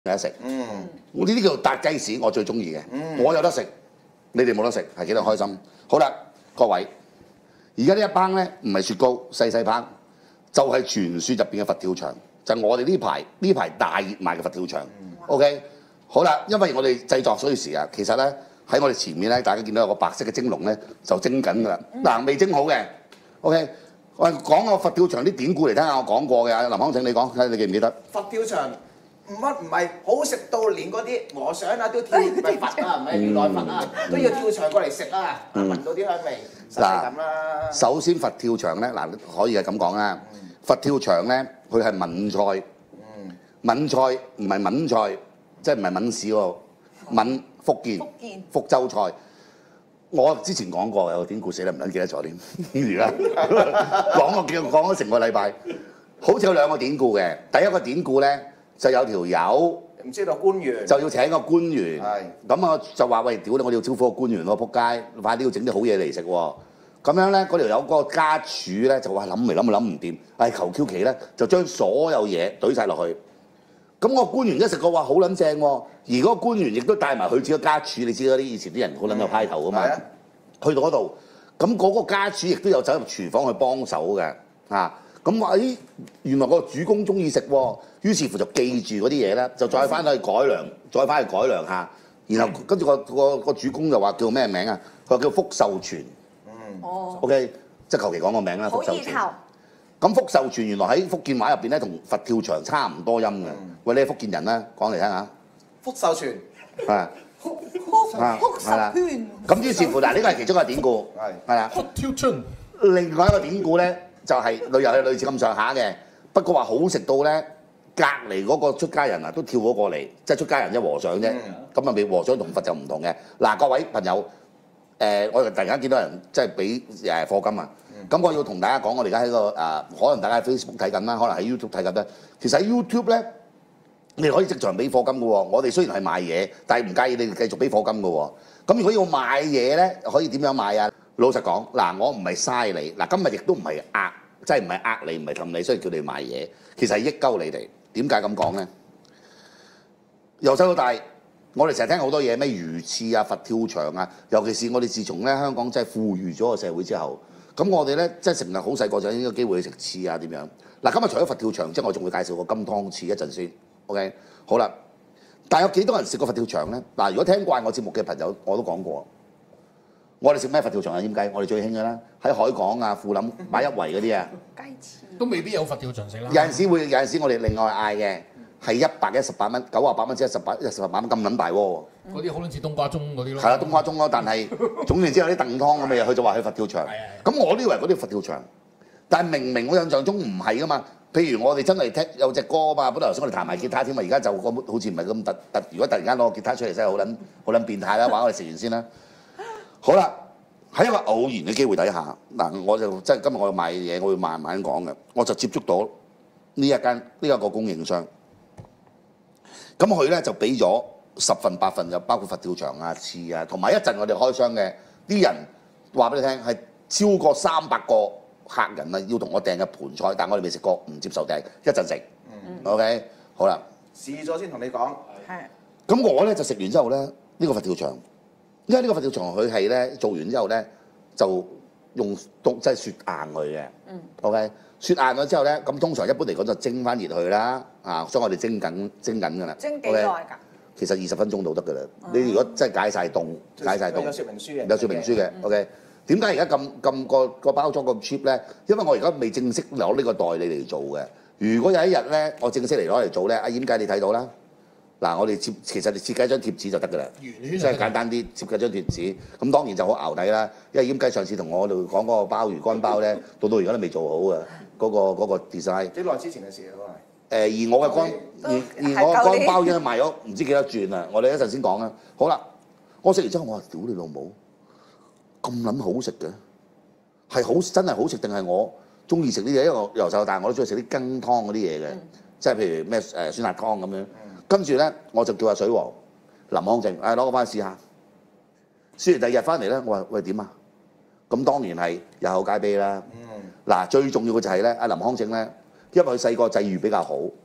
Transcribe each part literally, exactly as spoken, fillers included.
有得食。 嗯， 我呢啲叫搭雞屎，我最中意嘅。 嗯我有得食，你哋冇得食，係幾得開心。好啦，各位，而家呢一班咧唔係雪糕，細細班，就係、是、傳說入邊嘅佛跳牆，就係、我哋呢排呢排大熱賣嘅佛跳牆。 嗯、 OK， 好啦，因為我哋製作需時啊，其實咧喺我哋前面咧，大家見到有個白色嘅蒸籠咧，就蒸緊㗎啦。嗱、未蒸好嘅。OK， 我講個佛跳牆啲典故嚟聽下，我講過嘅。林康正，你講，睇你記唔記得？ 佛跳牆。唔乜唔係好食到連嗰啲和尚啊都跳唔係佛啊，唔係如來佛啊，都要跳牆過嚟食啊，聞到啲香味，就係咁啦。首先佛跳牆咧，嗱可以係咁講啦。佛跳牆咧，佢係閩菜，閩菜唔係閩菜，即係唔係閩市喎，閩福建福建福州菜。我之前講過有個典故死啦，唔撚記得咗添。而家講個叫講咗成個禮拜，好似有兩個典故嘅。第一個典故咧。就有條友唔知道官員就要請個官員，咁啊就話喂，屌你，我哋要招呼個官員喎，撲街，快啲要整啲好嘢嚟食喎。咁樣咧，嗰條友嗰個家廚咧就話諗嚟諗去諗唔掂，係求 Q 其咧就將所有嘢懟晒落去。咁個官員一食過話好撚正喎，而嗰個官員亦都帶埋佢自己家廚，你知嗰啲以前啲人好撚有派頭噶嘛。 嗯、 去到嗰度，咁嗰個家廚亦都有走入廚房去幫手嘅，啊。咁話咦，原來個主公中意食喎，於是乎就記住嗰啲嘢咧，就再翻去改良，再翻去改良下，然後跟住個個個主公就話叫咩名啊？佢話叫福壽全。嗯。哦。O K， 即係求其講個名啦，福壽全。咁福壽全原來喺福建話入邊咧，同佛跳牆差唔多音嘅。嗯、喂，你係福建人啦，講嚟聽下。 福壽全。 係。福福福壽全。咁於是乎嗱，呢個係其中一個典故。係。係啦。 佛跳牆。 另外一個典故咧。就係旅遊係類似咁上下嘅，不過話好食到咧，隔離嗰個出家人啊都跳咗過嚟，即係出家人即係和尚啫。咁啊，咪和尚同佛就唔同嘅。嗱，各位朋友，誒、呃，我突然間見到人即係俾誒課金啊，咁、嗯、我要同大家講，我哋而家喺個誒、呃，可能大家喺 Facebook 睇緊啦，可能喺 YouTube 睇緊咧。其實喺 YouTube 咧，你可以即場俾課金嘅喎。我哋雖然係賣嘢，但係唔介意你哋繼續俾課金嘅喎。咁如果要買嘢咧，可以點樣買啊？老實講，嗱，我唔係嘥你，嗱，今日亦都唔係呃，即係唔係呃你，唔係氹你，所以叫你買嘢，其實係益鳩你哋。點解咁講咧？由細到大，我哋成日聽好多嘢，咩魚翅啊、佛跳牆啊，尤其是我哋自從咧香港真係富裕咗個社會之後，咁我哋咧即係成日好細個就有呢個機會去食翅啊點樣？嗱，今日除咗佛跳牆之外，我仲會介紹個金湯翅一陣先 ，OK？ 好啦，但係有幾多人食過佛跳牆咧？嗱，如果聽慣我節目嘅朋友，我都講過。我哋食咩佛跳牆啊？醃雞，我哋最興嘅啦，喺海港啊、富林買一圍嗰啲啊， 雞翅都未必有佛跳牆食啦。 有陣時會，有陣時我哋另外嗌嘅係一百一十八蚊，九啊八蚊至一十八一十八蚊咁撚大喎。 嗰啲好撚似冬瓜盅嗰啲咯。 係啦，冬瓜盅咯，但係總言之有啲燉湯咁嘅嘢，佢就話去佛跳牆。咁我都以為嗰啲佛跳牆，但係明明我印象中唔係噶嘛。譬如我哋真係聽有隻歌啊嘛，本來頭先我哋彈埋吉他添嘛，而家就個好似唔係咁突突。如果突然間攞個吉他出嚟真係好撚好撚變態啦！玩我哋食完先啦。好啦，喺一個偶然嘅機會底下，嗱，我就即係今日我要買嘢，我會慢慢講嘅，我就接觸到呢一間呢一個供應商。咁佢咧就俾咗十份八份，就包括佛跳牆啊、翅啊，同埋一陣我哋開箱嘅啲人話俾你聽，係超過三百個客人啊，要同我訂嘅盤菜，但我哋未食過，唔接受訂，一陣食。嗯、OK， 好啦， 試咗先同你講。 係。咁我咧就食完之後咧，呢、呢個佛跳牆。因為呢個佛跳牆佢係咧做完之後咧就用凍即係雪硬佢嘅。嗯。OK， 雪硬咗之後咧，咁通常一般嚟講就蒸翻熱佢啦。啊，所以我哋蒸緊蒸緊㗎啦。 蒸幾耐㗎？ 其實二十分鐘到得㗎啦。嗯、你如果真係解晒凍，解晒凍。 有說明書嘅。 有說明書嘅。嗯、OK。點解而家咁咁個個包裝咁 cheap 咧？因為我而家未正式攞呢個代理嚟做嘅。如果有一日咧，我正式嚟攞嚟做咧，阿掩介你睇到啦。嗱，我哋設其實你設計張貼紙就得㗎啦，即係簡單啲設計張貼紙。咁當然就好熬底啦，因為醃雞上次同我哋講嗰個鮑魚乾包咧，到到而家都未做好啊，嗰、嗰個嗰個 design。 幾耐之前嘅事啊？都係。誒， 而我嘅乾而而我嘅乾包已經賣咗唔知幾多轉啦。我哋一陣先講啦。好啦，我食完之後我話：屌你老母，咁撚好食嘅，係好真係好食定係我中意食啲嘢？因為我由細到大我都中意食啲羹湯嗰啲嘢嘅，嗯、即係譬如咩誒酸辣湯咁樣。跟住咧，我就叫阿水王林康正，誒攞個翻去試下。試完第二日翻嚟咧，我話：喂點啊？咁當然係有口皆碑啦。嗱、嗯，最重要嘅就係咧，阿林康正咧，因為佢細個際遇比較好，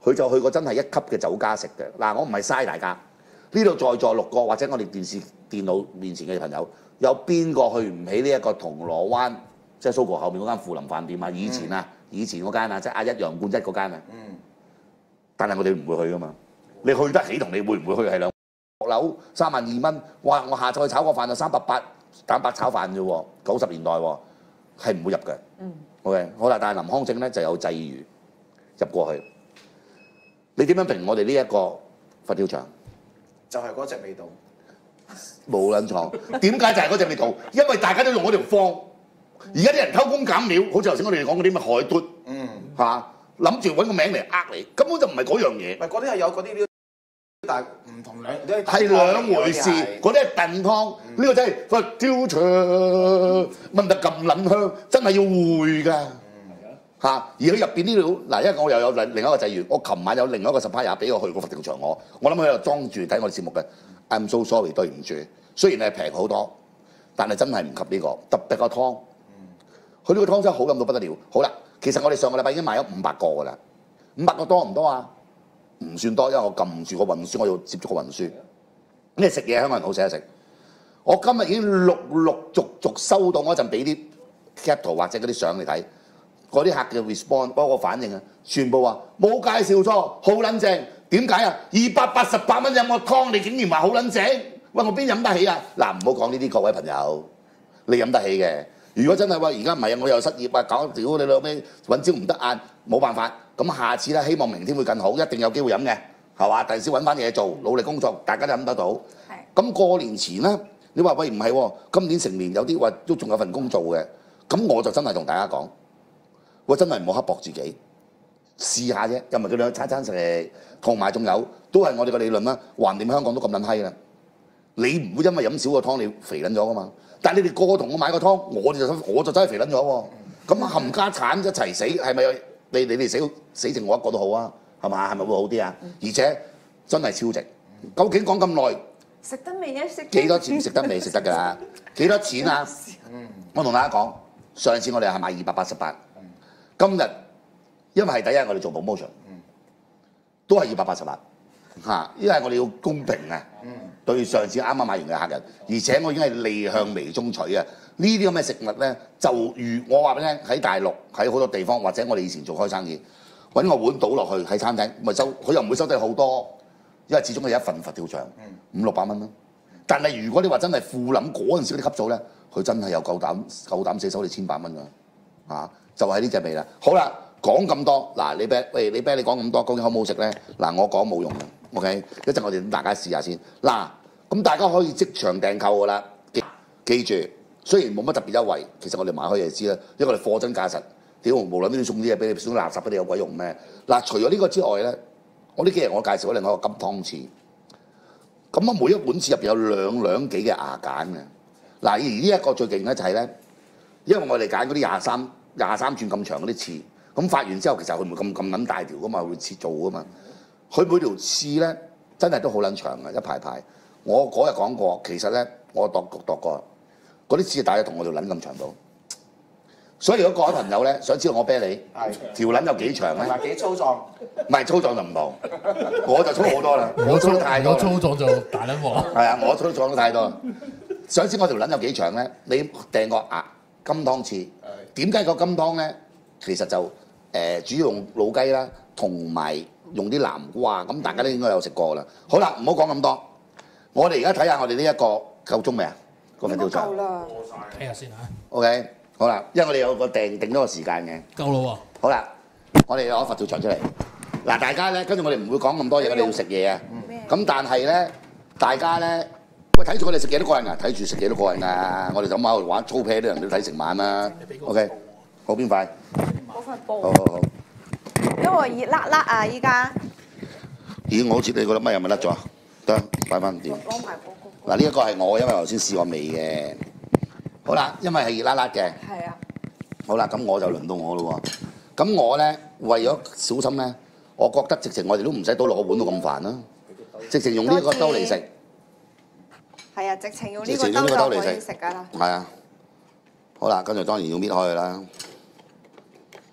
佢就去過真係一級嘅酒家食嘅。嗱，我唔係嘥大家，呢度在座六個或者我哋電視電腦面前嘅朋友，有邊個去唔起呢一個銅鑼灣即係蘇豪後面嗰間富林飯店啊？以前啊，以前嗰間啊，即係阿一洋冠一嗰間啊。嗯。但係我哋唔會去噶嘛。你去得起同你會唔會去係兩樓三萬二蚊，哇！我下晝去炒個飯就三百八蛋白炒飯啫喎，九十年代喎，係唔會入嘅。嗯。OK， 好啦，但係林康正咧就有際遇入過去。你點樣評我哋呢一個佛跳牆？ 就係嗰隻味道。 冇撚錯，點解就係嗰隻味道？因為大家都用嗰條方。而家啲人偷工減料，好似頭先我哋講嗰啲咩海嘟，嗯，嚇諗住揾個名嚟呃你，根本就唔係嗰樣嘢。 唔係嗰啲係有嗰啲料，但係唔同兩係兩回事。嗰啲係燉湯，呢個真係佛跳牆問得咁撚香，真係要會㗎。嚇！而佢入邊呢度嗱，因為我又有另另一個際遇，我琴晚有另外一個 supplier 俾我去過佛跳牆，我我諗佢喺度裝住睇我哋節目嘅。I'm so sorry， 對唔住。雖然係平好多，但係真係唔及呢個，特別個湯。佢呢個湯真係好飲到不得了。好啦，其實我哋上個禮拜已經賣咗五百個㗎啦。五百個多唔多啊？唔算多，因為我撳住個運輸，我要接觸個運輸。你食嘢香港人好捨得食。我今日已經陸陸續續收到嗰陣俾啲 cap 圖或者嗰啲相嚟睇。嗰啲客嘅 response 嗰個反應啊，全部話冇介紹錯，好撚正。點解啊？二百八十八蚊飲個湯，你竟然話好撚正？喂，我邊飲得起啊？嗱，唔好講呢啲，各位朋友，你飲得起嘅。如果真係話而家唔係啊，我又失業啊，搞屌你老味，揾朝唔得晏，冇辦法。咁下次咧，希望明天會更好，一定有機會飲嘅，係嘛？第時揾翻嘢做，努力工作，大家都飲得到。係。咁過年前咧，你話喂唔係喎，今年成年有啲話都仲有份工做嘅，咁我就真係同大家講。我真係唔好刻薄自己，試下啫，又唔係佢哋餐餐食，同埋仲有都係我哋個理論啦。橫掂香港都咁撚閪啦，你唔會因為飲少個湯你肥撚咗噶嘛？但係你哋個個同我買個湯，我哋就我就真係肥撚咗喎。咁冚家產一齊死，係咪？你你哋死死剩我一個都好啊，係嘛？係咪會好啲啊？而且真係超值。究竟講咁耐， 食得未啊？食幾多錢？食得未？食得㗎啦。幾多錢啊？我同大家講，上次我哋係賣二百八十八。今日因為係第一日我哋做 promotion，都係二百八十八嚇，因為我哋要公平啊，對上次啱啱買完嘅客人，而且我已經係利向微中取啊。呢啲咁嘅食物咧，就如我話俾你聽，喺大陸喺好多地方，或者我哋以前做開生意，揾個碗倒落去喺餐廳，咪收佢又唔會收低好多，因為始終係一份佛跳牆五六百蚊咯。但係如果你話真係富臨嗰陣時嗰啲級數咧，佢真係有夠膽夠膽死收你千百蚊㗎嚇。就係呢隻味啦。好啦，講咁多嗱，你啤喂你啤你講咁多，究竟好唔好食咧？嗱，我講冇用嘅 ，OK？ 一陣我哋大家試下先。嗱，咁大家可以即場訂購㗎啦。記記住，雖然冇乜特別優惠，其實我哋買開就知啦，因為我哋貨真價實。屌，無論邊啲送啲嘢俾你，送啲垃圾俾你有鬼用咩？嗱，除咗呢個之外咧，我呢幾日我介紹咗另外一個金湯匙。咁啊，每一碗匙入邊有兩兩幾嘅牙揀嘅。嗱，而呢一個最勁咧就係咧，因為我哋揀嗰啲廿三。廿三寸咁長嗰啲刺，咁發完之後其實佢唔會咁咁撚大條噶嘛，會切做噶嘛。佢每條刺咧真係都好撚長嘅，一排排。我嗰日講過，其實咧我度度過，嗰啲刺大約同我條撚咁長到。所以如果各位朋友咧想知道我啤你條撚有幾長咧， 同埋幾粗壯， 唔係粗壯就唔同，我就粗好多啦，我粗得太多。 我粗壯就大撚鑊。係啊，我粗壯得太多。想知我條撚有幾長咧？你訂個牙金湯刺。點解個金湯咧？其實就誒、呃、主要用老雞啦，同埋用啲南瓜，咁大家都應該有食過啦。好啦，唔好講咁多，我哋而家睇下我哋呢一個夠鐘未啊？個佛跳牆夠啦， 睇下先嚇。 OK，好啦，因為我哋有個訂定咗個時間嘅。 夠啦喎。 好啦，我哋攞佛跳牆出嚟。嗱，大家咧，跟住我哋唔會講咁多嘢，我哋要食嘢啊。咁但係咧，大家咧。喂，睇住我哋食幾多個人啊？睇住食幾多個人啊？我哋就咁喺度玩粗啤啲人都睇成晚啦。OK， 好邊塊？ 嗰塊布。 好好好。 因為熱辣辣啊！依家。 咦，我好似你覺得乜有咪甩咗？得，擺翻掂。 攞埋嗰個。 嗱，呢一個係我，因為頭先試過味嘅。好啦，因為係熱辣辣嘅。 係啊。 好啦，咁我就輪到我咯喎。咁我咧為咗小心咧，我覺得直情我哋都唔使倒落個碗度咁煩啦，直情用呢個兜嚟食。 係啊，直情用呢個兜就可以食㗎啦。 係啊，好啦，跟住當然要搣開佢啦。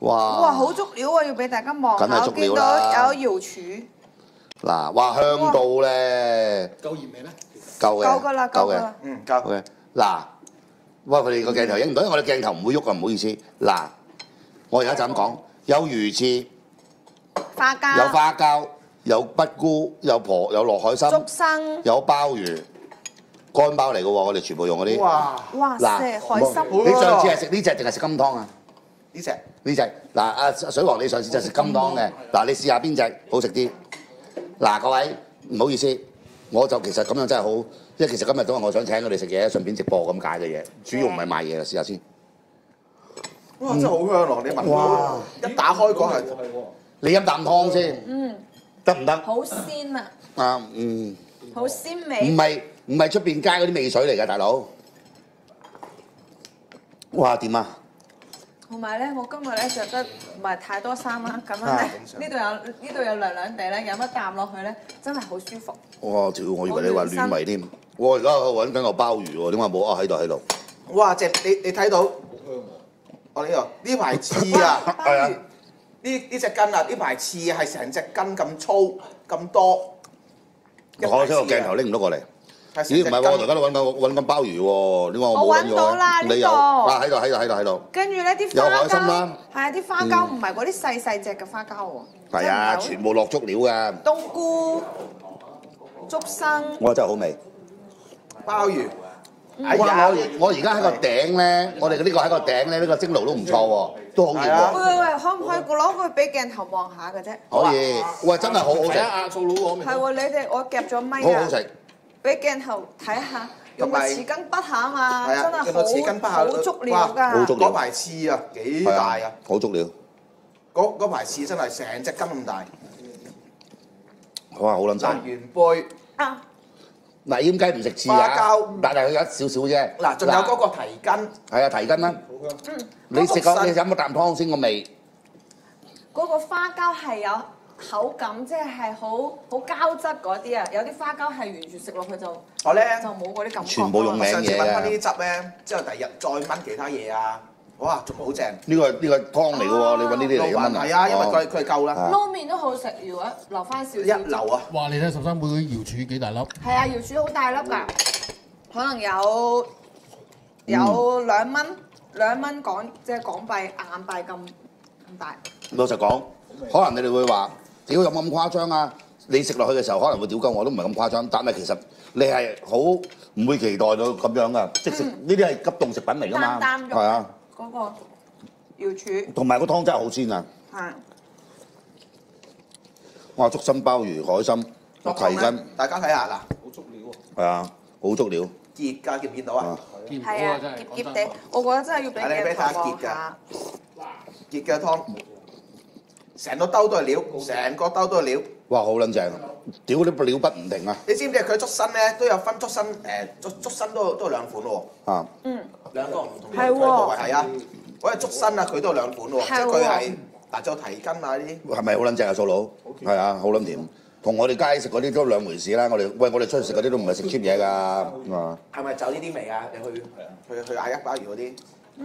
哇！ 哇，好足料啊！要俾大家望下， 梗係足我見料啦到有瑤柱， 嗱，哇香到咧， 夠熱未咧？ 夠嘅， 夠㗎啦，夠夠嘅㗎啦。 嗯，夠。 ，OK。嗱，哇！佢哋個鏡頭影唔到，因為我哋鏡頭唔會喐啊，唔好意思。嗱，我而家就咁講，有魚翅， 花膠， 有花膠，有北菇，有婆，有落海參， 竹笙， 有鮑魚，乾鮑嚟嘅喎，我哋全部用嗰啲。 哇！ 哇塞，海參， 你上次係食呢只定係食金湯啊？ 呢只呢只嗱，阿水王你上次就食金湯嘅，嗱你試下邊只好食啲？嗱各位唔好意思，我就其實咁樣真係好，因為其實今日都係我想請佢哋食嘢，順便直播咁解嘅嘢，主要唔係賣嘢嘅，試下先。 哇！真係好香咯，你聞到一打開嗰係你飲啖湯先， 嗯， 得唔得？ 好鮮啊， 啊嗯， 好鮮唔味， 係唔係出邊街嗰啲味水嚟㗎，大佬。哇點啊？ 同埋咧，我今日咧着得唔係太多衫啦，咁樣啊咧，呢度有呢度有涼涼地咧，飲一啖落去咧，真係好舒服。 哇！屌，我以為你話暖胃添。我而家揾緊個鮑魚喎，點解冇啊？喺度喺度。 哇！隻你你睇到？我呢度呢排刺啊！ 係啊。 呢呢隻筋啊！呢排刺係成隻筋咁粗咁多。 可惜個鏡頭拎唔到過嚟。咦？唔係喎，我而家都揾緊揾緊鮑魚喎，點解我冇揾咗？ 我揾到啦呢個你有啊？喺度喺度喺度喺度。 跟住咧啲有花膠， 海參啦係啊啲花膠唔係嗰啲細細隻嘅花膠喎。 係啊， 真係全部落足料㗎。 冬菇、竹笙， 哇！真係好味。 鮑魚。 哇！我我而家喺個頂咧，我哋嘅呢個喺個頂咧，呢個蒸爐都唔錯喎，都好熱喎。 喂喂喂，可唔可以攞佢俾鏡頭望下嘅啫？ 可以。喂，真係好好食。 睇下阿素佬攞未？ 係喎，你哋我夾咗咪啊！ 好好食。 俾鏡頭睇下，用個匙羹筆下啊嘛， 係啊， 真用個匙羹筆下係好好足料㗎。 足料嗰排刺啊，幾大啊！ 好足料。 嗰嗰排刺真係成隻筋咁大。 哇！好撚正。 原貝啊！ 嗱，醃雞唔食刺花啊膠， 但係佢有一少少啫。 嗱，仲有嗰個蹄筋。 係啊，蹄筋啦。你食個你飲個啖湯先個味。 嗰個花膠係有口感，即係好好膠質嗰啲啊！有啲花膠係完全食落去就我咧就冇嗰啲感覺。 全部用名上次嘢啊！ 揾翻呢啲汁咧，之後第日再炆其他嘢啊，哇，仲好正。 呢個呢個湯嚟嘅喎，你揾呢啲嚟嘅炆啊？ 係啊，因為佢佢係夠啦， 撈麵都好食，如果留翻少少。 一流啊！ 哇！你睇十三妹嗰啲瑤柱幾大粒？ 係啊，瑤柱好大粒㗎，可能有有兩蚊兩蚊港即係港幣硬幣咁咁大。 老實講，可能你哋會話：屌有冇咁誇張啊？你食落去嘅時候可能會屌鳩我，都唔係咁誇張。但係其實你係好唔會期待到咁樣噶，即食呢啲係急凍食品嚟㗎嘛， 擔擔肉係啊。 嗰個瑤柱同埋個湯真係好鮮啊！ 係哇！竹笙、鮑魚、海參、蹄筋， 大家睇下嗱， 好足料喎！ 係啊，好足料。 結㗎，見唔見到啊？ 見唔到係啊， 真係澀澀地，我覺得真係要俾你俾鏡頭睇下結㗎望下。 結嘅湯，成個兜都係料，成個兜都係料。 哇！好撚正，屌啲料不唔停啊！ 你知唔知佢竹笙咧都有分竹笙誒竹竹笙都都有兩款喎， 啊， 嗯， 兩個唔同嘅係喎部位係啊，嗰隻竹笙啊佢都有兩款喎，即係係喎佢係嗱仲有蹄筋啊呢啲。 係咪好撚正啊？素佬，係啊，好撚甜。同我哋街食嗰啲都兩回事啦。我哋喂，我哋出去食嗰啲都唔係食 cheap 嘢㗎，啊！ 係咪就呢啲味啊？你去去去嗌一鮑魚嗰啲， 嗯，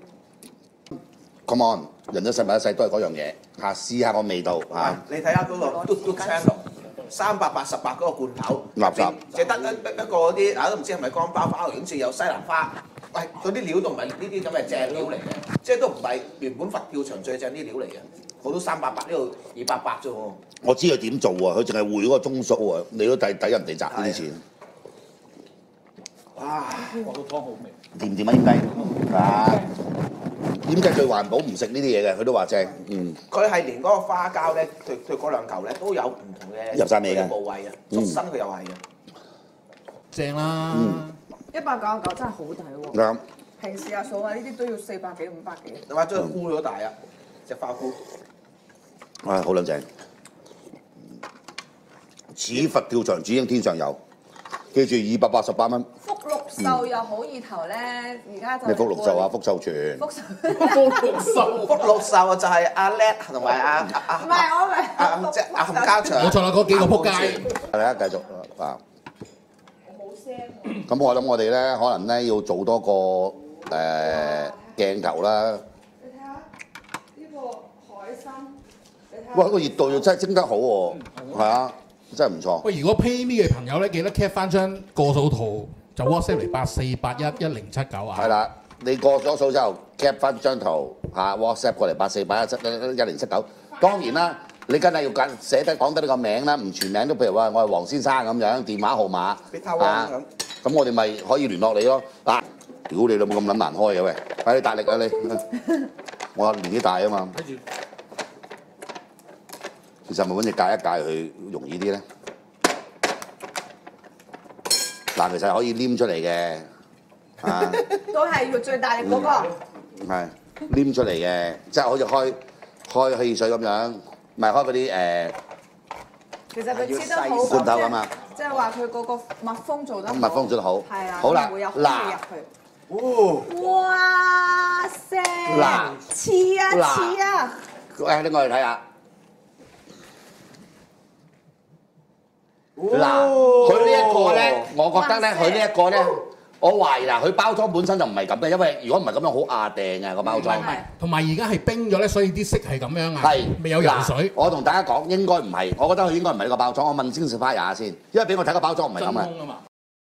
Come on，人一世物一世都係嗰樣嘢嚇，試下個味道嚇。 你睇下嗰個嘟嘟 channel 三百八十八嗰個罐頭， 垃圾淨得一一個嗰啲，啊都唔知係咪乾包包，好似有西蘭花。喂，嗰啲料都唔係呢啲咁嘅正料嚟嘅，即係都唔係原本佛跳牆最正啲料嚟嘅，我都三百八，呢度二百八啫喎。 我知佢點做喎，佢淨係匯嗰個鐘數啊，你都抵抵人哋賺呢啲錢。 哇！ 我個湯好味。 掂唔掂啊？醃雞啊！醃雞最環保，唔食呢啲嘢嘅，佢都話正。嗯， 佢係連嗰個花膠咧，佢佢嗰兩嚿咧都有唔同嘅入晒味嘅部位啊，竹笙佢又係嘅。 正啦！ 一百九十九真係好抵喎。 啱。 平時阿嫂啊，呢啲都要四百幾五百幾。 你話將佢菇咗大啊，隻花菇。 啊，好撚正！此佛跳牆，只應天上有。記住二百八十八蚊。 福祿壽又好意頭咧，而家就咩福祿壽啊？福壽全。 福壽福祿壽， 福祿壽啊，就係阿叻同埋阿阿唔係我咪阿即係阿冚家祥。 冇錯啦，嗰幾個撲街。 大家繼續啊！ 好聲咁我諗我哋咧，可能咧要做多個誒鏡頭啦。 你睇下呢個哇！個熱度又真係蒸得好喎，係啊，真係唔錯。 喂，如果 PayMe 嘅朋友咧，記得 cap 翻張個數圖，就 WhatsApp 嚟八四八一一零七九啊。 係啦，你過咗數之後 cap 翻張圖嚇 WhatsApp 過嚟八四八一七一零七九。當然啦，你梗係要揀寫得講得呢個名啦，唔全名都譬如話我係黃先生咁樣，電話號碼嚇，咁我哋咪可以聯絡你咯。嗱，屌你老母咁撚難開嘅喂，快啲大力啊你！我年紀大啊嘛。其實咪揾隻戒一戒佢容易啲咧。嗱，其實可以黏出嚟嘅，啊， 都係要最大力嗰個。 係黏出嚟嘅，即係好似開開汽水咁樣，唔係開嗰啲誒其實佢切得好罐頭咁啊， 即係話佢嗰個密封做得好。 密封做得好。 係啦， 好啦， 會有空氣入去。 哦， 哇塞！ 嗱似啊似啊！ 誒，拎我嚟睇下。嗱，佢呢一個咧，我覺得咧，佢呢一個咧，我懷疑嗱，佢包裝本身就唔係咁嘅，因為如果唔係咁樣好壓定嘅個包裝。 唔係，同埋而家係冰咗咧，所以啲色係咁樣啊。 係未有游水。 我同大家講，應該唔係，我覺得佢應該唔係呢個包裝。我問先 Sapphire 先，因為俾我睇個包裝唔係咁嘅。 啊嘛。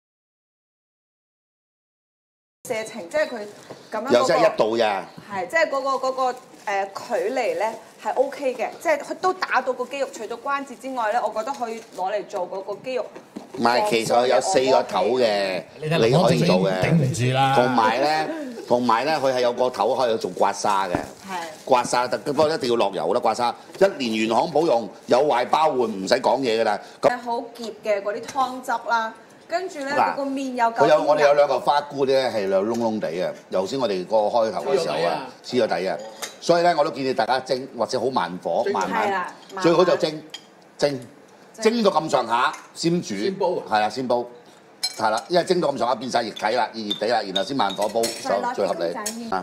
射程即係佢咁樣又即係一嗰個度咋。 係即係嗰個嗰個誒距離咧係 O K 嘅，即係佢都打到個肌肉，除咗關節之外咧，我覺得可以攞嚟做嗰個肌肉。 唔係，其實佢有四個頭嘅，你可以做嘅。 頂唔住啦。 同埋咧，同埋咧，佢係有個頭可以做刮痧嘅。 係。 刮痧得，不過一定要落油啦，刮痧一年原廠保用，有壞包換，唔使講嘢㗎啦。咁係好澀嘅嗰啲湯汁啦，跟住咧嗱嗰個面有佢有我哋有有兩個花菇咧係兩窿窿地嘅，頭先我哋個開頭嘅時候啊，黐咗底啊，所以咧我都建議大家蒸或者好慢火慢係慢啦，慢慢最好就蒸蒸蒸到咁上下先煮， 先煲係啦先煲，係啦，因為蒸到咁上下變晒液體啦，熱熱地啦，然後先慢火煲就最合理。啊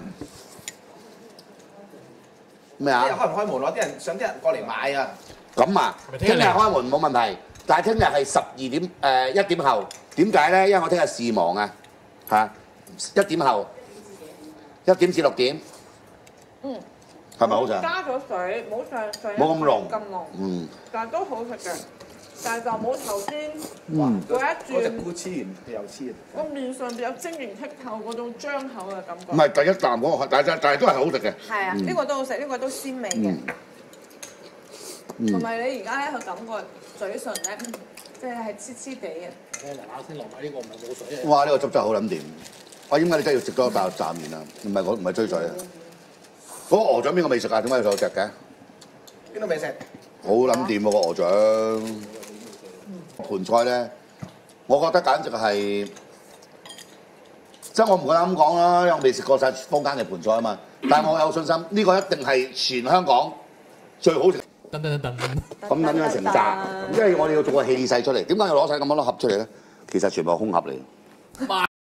咩啊聽日？開唔開門？攞啲人想啲人過嚟買啊！ 咁啊，聽日開門冇問題，但係聽日係十二點誒一點後，點解咧？因為我聽日事忙啊，嚇一點後，一點至六點， 嗯， 係咪好長？ 加咗水，冇上水冇咁濃咁濃， 嗯， 但係都好食嘅，但係就冇頭先嗯嗰一嗰隻轉菇黐完又黐。 個面上邊有晶瑩剔透嗰種張口嘅感覺。 唔係第一啖嗰個，但係但係都係好食嘅。 係啊，呢個都好食，呢個都鮮味嘅。同埋你而家咧，佢感覺嘴唇咧，即係係黐黐地嘅。 我嗱嗱先落埋呢個唔係冇水嘅。 哇！呢個汁真係好撚掂。我點解你真係要食多一啖蘸麵啊？唔係我唔係吹水啊。嗰個鵝掌邊個未食啊？點解要有隻嘅？ 邊度未食？ 好撚掂喎個鵝掌。盤菜咧，我覺得簡直係，即係我唔夠膽咁講啦，因為我未食過晒坊間嘅盤菜啊嘛。但係我有信心，呢、個一定係全香港最好食。 等等等等。 咁撚樣成扎，因為我哋要做個氣勢出嚟。點解要攞晒咁多粒盒出嚟咧？其實全部係空盒嚟。